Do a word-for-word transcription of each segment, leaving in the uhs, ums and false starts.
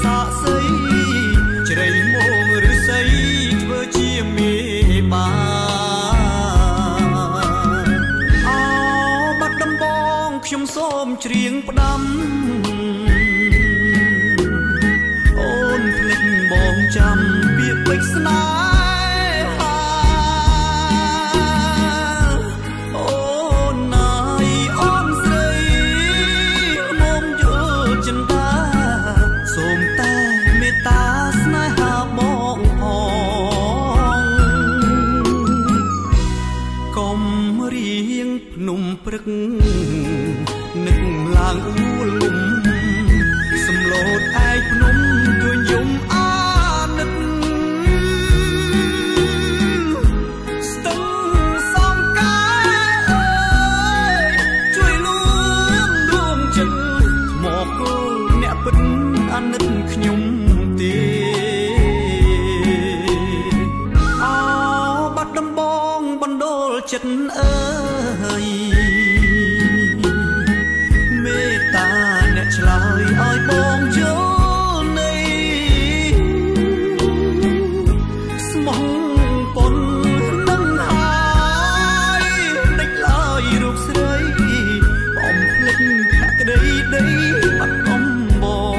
សាកសីជ្រៃមកឬសីធ្វើជាមេបានអោបាត់ដំបងខ្ញុំសូមច្រៀងផ្ដាំអូនភ្លេចបងចាំពាក្យពេចន៍ស្នេហាអូនណាយអូនស្រីមុំយល់ចិន្តាសូមតែមេត្តាស្នេហាបងផងកុំរៀងភ្នំព្រឹកនឹកឡើងអួលលំសំឡូតឯកភ្នំទួញយំអាណិតស្ទឹងសំកាយអើយជួយលួងដួងចិត្តមកគល់អ្នកពិតអាណិតខ្ញុំទេអោបាត់ដំបងបណ្ដូលចិត្តអើយមេត្តាអ្នកឆ្លើយឲ្យបងយល់នៃស្មោះប៉ុននឹងហើយដេចឡើយរូបស្រីបំភ្លេចភក្តីដីបាត់កំបង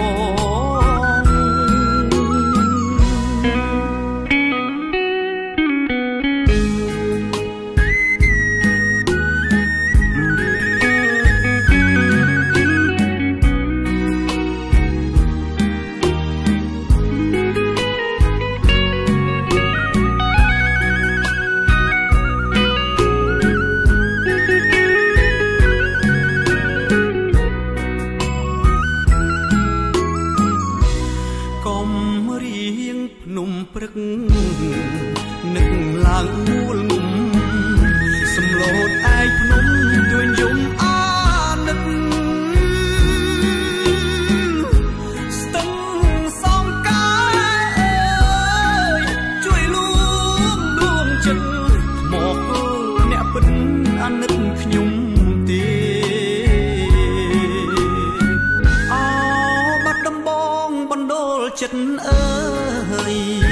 ភ្នំព្រឹកនឹកឡើងមូលងំសំឡូតឯកភ្នំទួញយំអាណិតស្ទឹងសំកាយអើយជួយលួងដួងចិត្តមកគល់អ្នកពិតអាណិតខ្ញុំទេអោបាត់ដំបងបណ្ដូលចិត្តអើយ